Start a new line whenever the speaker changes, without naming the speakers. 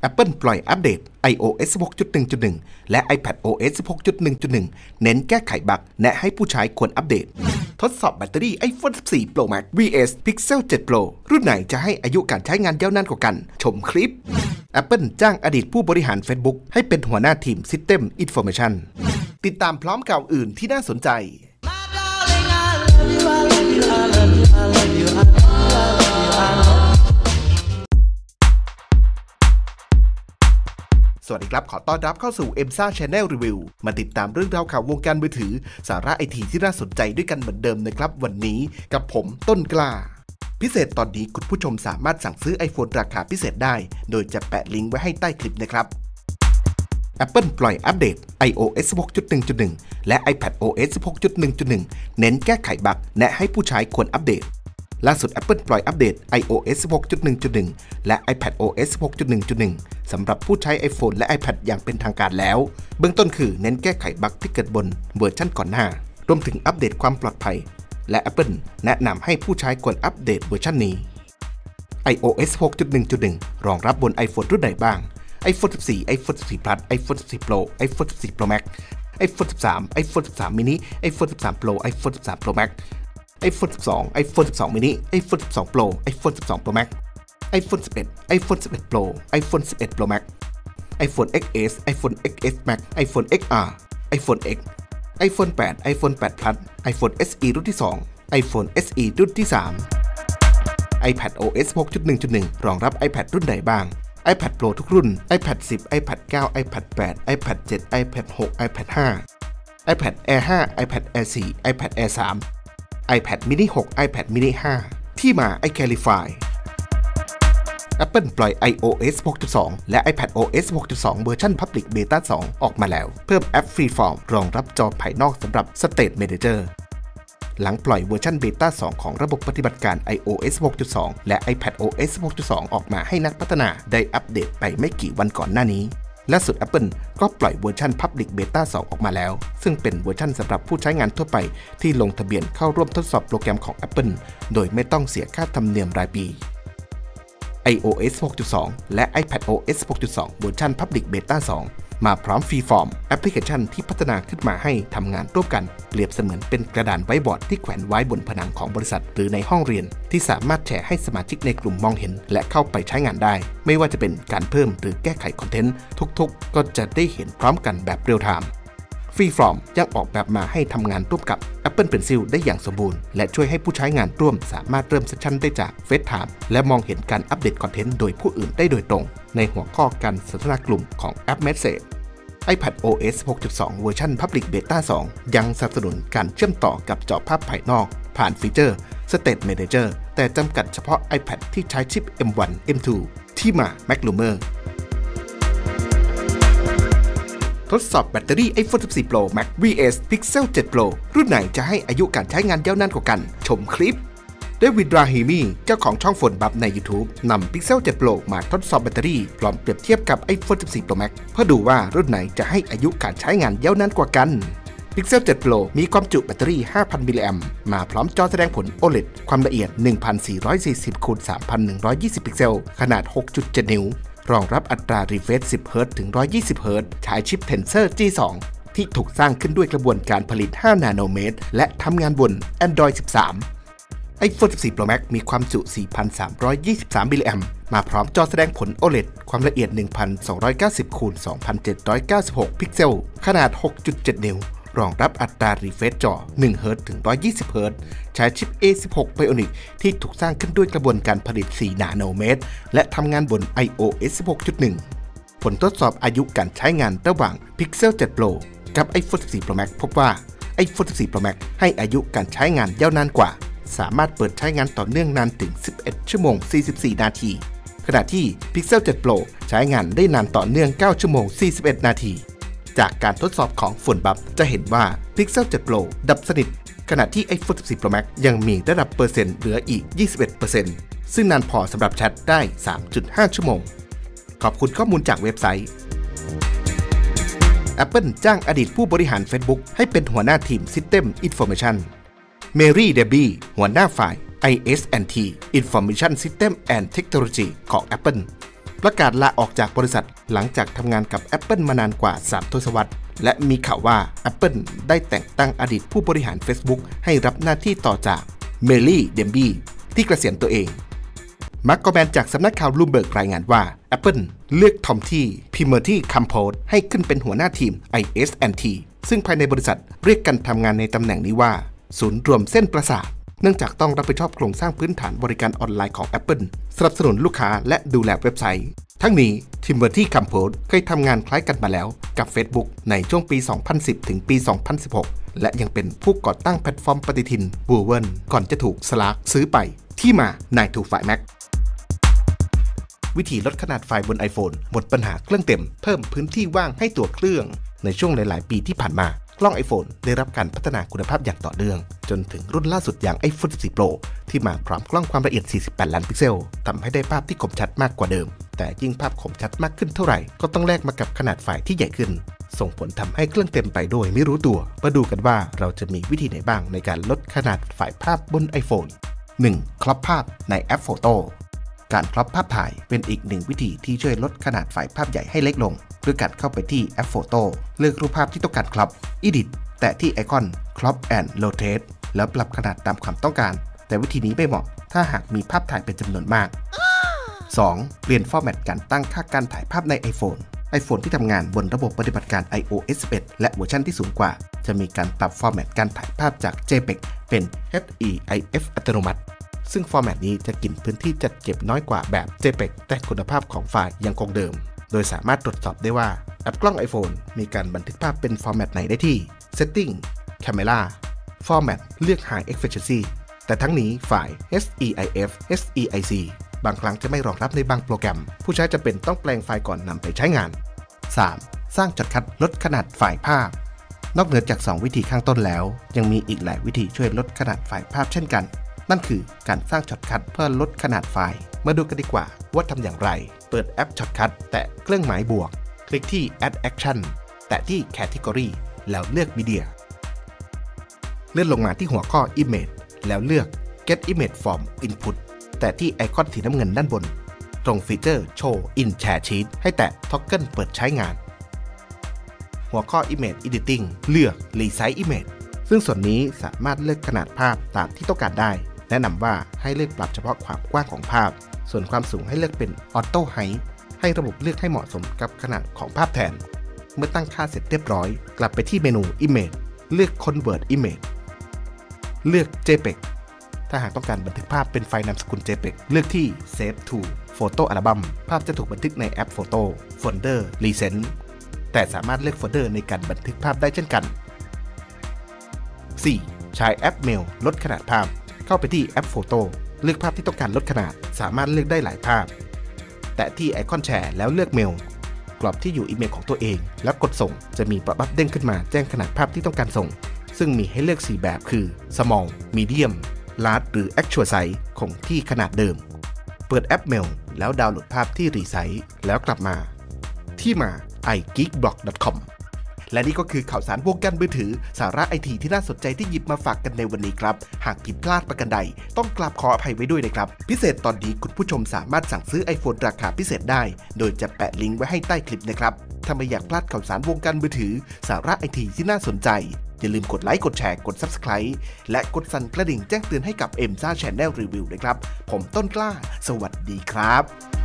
Apple ปล่อยอัปเดต iOS 16.1.1 และ iPadOS 16.1.1 เน้นแก้ไขบั๊กแนะให้ผู้ใช้ควรอัปเดตทดสอบแบตเตอรี่ iPhone 14 Pro Max vs Pixel 7 Pro รุ่นไหนจะให้อายุการใช้งานยาวนานกว่ากันชมคลิป Apple จ้างอดีตผู้บริหาร Facebook ให้เป็นหัวหน้าทีม System Information ติดตามพร้อมข่าวอื่นที่น่าสนใจสวัสดีครับขอต้อนรับเข้าสู่ EMSA Channel Review มาติดตามเรื่องราวข่าววงการมือถือสาระไอทีที่น่าสนใจด้วยกันเหมือนเดิมนะครับวันนี้กับผมต้นกล้าพิเศษตอนนี้คุณผู้ชมสามารถสั่งซื้อ iPhone ราคาพิเศษได้โดยจะแปะลิงก์ไว้ให้ใต้คลิปนะครับ Apple ปล่อยอัปเดต iOS 16.1.1 และ iPadOS 16.1.1 เน้นแก้ไขบั๊กแนะให้ผู้ใช้ควรอัปเดตล่าสุด Apple ปล่อยอัปเดต iOS 16.1.1 และ iPadOS 16.1.1 สำหรับผู้ใช้ iPhone และ iPad อย่างเป็นทางการแล้วเบื้องต้นคือเน้นแก้ไขบั๊กที่เกิดบนเวอร์ชันก่อนหน้ารวมถึงอัปเดตความปลอดภัยและ Apple แนะนำให้ผู้ใช้ควรอัปเดตเวอร์ชันนี้ iOS 16.1.1 รองรับบน iPhone รุ่นไหนบ้าง iPhone 14 iPhone 14 Plus iPhone 14 Pro iPhone 14 Pro Max iPhone 13 iPhone 13 mini iPhone 13 Pro iPhone 13 Pro Max iPhone 12 iPhone 12 mini iPhone 12 Pro iPhone 12 Pro Max iPhone 11 iPhone 11 Pro iPhone 11 Pro Max iPhone XS iPhone XS Max iPhone XR iPhone X iPhone 8 iPhone 8 Plus iPhone SE รุ่นที่2 iPhone SE รุ่นที่3 iPadOS 6.1.1 รองรับ iPad รุ่นไหนบ้าง iPad Pro ทุกรุ่น iPad 10 iPad 9 iPad 8 iPad 7 iPad 6 iPad 5 iPad Air 5 iPad Air 4 iPad Air 3 iPad mini 6 iPad mini 5 ที่มา iCalify Apple ปล่อย iOS 6.2 และ iPadOS 6.2 เวอร์ชัน Public Beta 2 ออกมาแล้วเพิ่มแอป Freeform รองรับจอภายนอกสำหรับ State Manager หลังปล่อยเวอร์ชัน Beta 2 ของระบบปฏิบัติการ iOS 6.2 และ iPadOS 6.2 ออกมาให้นักพัฒนาได้อัปเดตไปไม่กี่วันก่อนหน้านี้ล่าสุด Apple ก็ปล่อยเวอร์ชัน Public Beta 2 ออกมาแล้วซึ่งเป็นเวอร์ชันสำหรับผู้ใช้งานทั่วไปที่ลงทะเบียนเข้าร่วมทดสอบโปรแกรมของ Apple โดยไม่ต้องเสียค่าธรรมเนียมรายปี iOS 6.2 และ iPadOS 6.2 เวอร์ชัน Public Beta 2 มาพร้อม Freeform แอปพลิเคชันที่พัฒนาขึ้นมาให้ทำงานร่วมกันเปรียบเสมือนเป็นกระดานไว้บอร์ดที่แขวนไว้บนผนังของบริษัทหรือในห้องเรียนที่สามารถแชร์ให้สมาชิกในกลุ่มมองเห็นและเข้าไปใช้งานได้ไม่ว่าจะเป็นการเพิ่มหรือแก้ไขคอนเทนต์ทุกๆก็จะได้เห็นพร้อมกันแบบเรียลไทม์Freeform ยังออกแบบมาให้ทำงานร่วมกับ Apple Pencil ได้อย่างสมบูรณ์และช่วยให้ผู้ใช้งานร่วมสามารถเริ่มเซสชั่นได้จาก FaceTime และมองเห็นการอัปเดตคอนเทนต์โดยผู้อื่นได้โดยตรงในหัวข้อการสนทนากลุ่มของแอป Message iPadOS 6.2 เวอร์ชัน Public Beta 2 ยังสนับสนุนการเชื่อมต่อกับจอภาพภายนอกผ่านฟีเจอร์ State Manager แต่จำกัดเฉพาะ iPad ที่ใช้ชิป M1 M2 ที่มา MagLumerทดสอบแบตเตอรี่ iPhone 14 Pro Max vs Pixel 7 Pro รุ่นไหนจะให้อายุการใช้งานยาวนานกว่ากันชมคลิปเดวิด ราฮิมีเจ้าของช่องฝนบับใน YouTube นำ Pixel 7 Pro มาทดสอบแบตเตอรี่พร้อมเปรียบเทียบกับ iPhone 14 Pro Max เพื่อดูว่ารุ่นไหนจะให้อายุการใช้งานยาวนานกว่ากัน Pixel 7 Pro มีความจุแบตเตอรี่ 5,000 มิลลิแอมป์มาพร้อมจอแสดงผล OLED ความละเอียด 1440 x 3120 พิกเซลขนาด 6.7 นิ้วรองรับอัตรา refresh 10 Hz ถึง 120 Hz ใช้ชิป Tensor G2 ที่ถูกสร้างขึ้นด้วยกระบวนการผลิต 5 นาโนเมตรและทำงานบน Android 13 iPhone 14 Pro Max มีความจุ 4,323 มิลลิแอมป์มาพร้อมจอแสดงผล OLED ความละเอียด 1,290 x 2,796 พิกเซลขนาด 6.7 นิ้วรองรับอัตรา refresh จอ 1 Hz ถึง 120 Hz ใช้ชิป A16 Bionic ที่ถูกสร้างขึ้นด้วยกระบวนการผลิต 4 นาโนเมตรและทำงานบน iOS 16.1 ผลทดสอบอายุการใช้งานระหว่าง Pixel 7 Pro กับ iPhone 14 Pro Max พบว่า iPhone 14 Pro Max ให้อายุการใช้งานยาวนานกว่าสามารถเปิดใช้งานต่อเนื่องนานถึง 11 ชั่วโมง 44 นาทีขณะที่ Pixel 7 Pro ใช้งานได้นานต่อเนื่อง 9 ชั่วโมง 41 นาทีจากการทดสอบของฝนบับจะเห็นว่า Pixel 7 Pro ดับสนิทขณะที่ iPhone 14 Pro Max ยังมีระดับเปอร์เซ็นต์เหลืออีก 21% ซึ่งนานพอสำหรับแชทได้ 3.5 ชั่วโมงขอบคุณข้อมูลจากเว็บไซต์ Apple จ้างอดีตผู้บริหาร Facebook ให้เป็นหัวหน้าทีม System Information Mary Debbie หัวหน้าฝ่าย IS&T Information System and Technology ของ Apple ประกาศลาออกจากบริษัทหลังจากทำงานกับ Apple มานานกว่า3 ทศวรรษและมีข่าวว่า Apple ได้แต่งตั้งอดีตผู้บริหาร Facebook ให้รับหน้าที่ต่อจากเมลี่ เดมบี้ที่เกษียณตัวเองมาร์ก กอแมนจากสำนักข่าวลูมเบิร์กรายงานว่า Apple เลือกทอมที่พิมเมอร์ที่คัมโพสให้ขึ้นเป็นหัวหน้าทีม IS&T ซึ่งภายในบริษัทเรียกกันทำงานในตำแหน่งนี้ว่าศูนย์รวมเส้นประสาทเนื่องจากต้องรับผิดชอบโครงสร้างพื้นฐานบริการออนไลน์ของ Apple สนับสนุนลูกค้าและดูแลเว็บไซต์ทั้งนี้ทิมเบอร์ที่คัมโพสเคยทำงานคล้ายกันมาแล้วกับ Facebook ในช่วงปี 2010 ถึงปี 2016 และยังเป็นผู้ก่อตั้งแพลตฟอร์มปฏิทิน Woven ก่อนจะถูก Slack ซื้อไปที่มา 9 to 5 Mac วิธีลดขนาดไฟล์บน iPhone หมดปัญหาเครื่องเต็มเพิ่มพื้นที่ว่างให้ตัวเครื่องในช่วงหลายๆ ปีที่ผ่านมากล้อง iPhone ได้รับการพัฒนาคุณภาพอย่างต่อเนื่องจนถึงรุ่นล่าสุดอย่าง iPhone 14 Pro ที่มาพร้อมกล้องความละเอียด 48 ล้านพิกเซลทำให้ได้ภาพที่คมชัดมากกว่าเดิมแต่ยิ่งภาพคมชัดมากขึ้นเท่าไหร่ก็ต้องแลกมากับขนาดไฟล์ที่ใหญ่ขึ้นส่งผลทำให้เครื่องเต็มไปโดยไม่รู้ตัวมาดูกันว่าเราจะมีวิธีไหนบ้างในการลดขนาดไฟล์ภาพบน iPhone 1. ครอปภาพในแอป Photo การครอปภาพถ่ายเป็นอีกหนึ่งวิธีที่ช่วยลดขนาดไฟล์ภาพใหญ่ให้เล็กลงด้วยการเข้าไปที่แอป Photo เลือกรูปภาพที่ต้องการครอป Edit แตะที่ไอคอน Crop and Rotate แล้วปรับขนาดตามความต้องการแต่วิธีนี้ไม่เหมาะถ้าหากมีภาพถ่ายเป็นจำนวนมาก 2. เปลี่ยนฟอร์แมตการตั้งค่าการถ่ายภาพใน iPhone ที่ทำงานบนระบบปฏิบัติการ iOS 11 และเวอร์ชันที่สูงกว่าจะมีการปรับฟอร์แมตการถ่ายภาพจาก JPEG เป็น HEIF อัตโนมัติซึ่งฟอร์แมตนี้จะกินพื้นที่จัดเก็บน้อยกว่าแบบ JPEG แต่คุณภาพของไฟล์ยังคงเดิมโดยสามารถตรวจสอบได้ว่าแอปกล้อง iPhone มีการบันทึกภาพเป็นฟอร์แมตไหนได้ที่ Setting Camera Format เลือก High Efficiency แต่ทั้งนี้ฝ่าย HEIF HEIC บางครั้งจะไม่รองรับในบางโปรแกรมผู้ใช้จะเป็นต้องแปลงไฟล์ก่อนนำไปใช้งาน 3. สร้างช็อตคัทลดขนาดไฟล์ภาพนอกเหนือจาก2วิธีข้างต้นแล้วยังมีอีกหลายวิธีช่วยลดขนาดไฟล์ภาพเช่นกันนั่นคือการสร้างช็อตคัทเพื่อลดขนาดไฟล์มาดูกันดีกว่าว่าทำอย่างไรเปิดแอปช็อตคัทแตะเครื่องหมายบวกคลิกที่ Add Action แตะที่ Category แล้วเลือก Media เลื่อนลงมาที่หัวข้อ Image แล้วเลือก Get Image from Input แตะที่ไอคอนสีน้ำเงินด้านบนตรงฟีเจอร์ Show in Share Sheet ให้แตะ Toggle เปิดใช้งานหัวข้อ Image Editing เลือก Resize Image ซึ่งส่วนนี้สามารถเลือกขนาดภาพตามที่ต้องการได้แนะนำว่าให้เลือกปรับเฉพาะความกว้างของภาพส่วนความสูงให้เลือกเป็น Auto Height ให้ระบบเลือกให้เหมาะสมกับขนาดของภาพแทนเมื่อตั้งค่าเสร็จเรียบร้อยกลับไปที่เมนู Image เลือก Convert Image เลือก JPEG ถ้าหากต้องการบันทึกภาพเป็นไฟล์นามสกุล JPEG เลือกที่ Save to Photo Album ภาพจะถูกบันทึกในแอป Photo Folder Recent แต่สามารถเลือกโฟลเดอร์ในการบันทึกภาพได้เช่นกัน 4. ใช้แอป Mail ลดขนาดภาพเข้าไปที่แอป Photo เลือกภาพที่ต้องการลดขนาดสามารถเลือกได้หลายภาพแตะที่ไอคอนแชร์แล้วเลือกเมลกรอกที่อยู่อีเมลของตัวเองแล้วกดส่งจะมีป๊อปอัพเด้งขึ้นมาแจ้งขนาดภาพที่ต้องการส่งซึ่งมีให้เลือก4แบบคือ Small Medium Large หรือ Actual Size คงที่ขนาดเดิมเปิดแอปเมลแล้วดาวน์โหลดภาพที่รีไซส์แล้วกลับมาที่มา igeekblog.com และนี่ก็คือข่าวสารวงการมือถือสาระไอทีที่น่าสนใจที่หยิบมาฝากกันในวันนี้ครับหากผิดพลาดประการใดต้องกราบขออภัยไว้ด้วยนะครับพิเศษตอนนี้คุณผู้ชมสามารถสั่งซื้อ iPhone ราคาพิเศษได้โดยจะแปะลิงก์ไว้ให้ใต้คลิปนะครับถ้าไม่อยากพลาดข่าวสารวงการมือถือสาระไอทีที่น่าสนใจอย่าลืมกดไลค์กดแชร์กด Subscribe และกดสั่นกระดิ่งแจ้งเตือนให้กับ EMSA Channel Review นะครับผมต้นกล้าสวัสดีครับ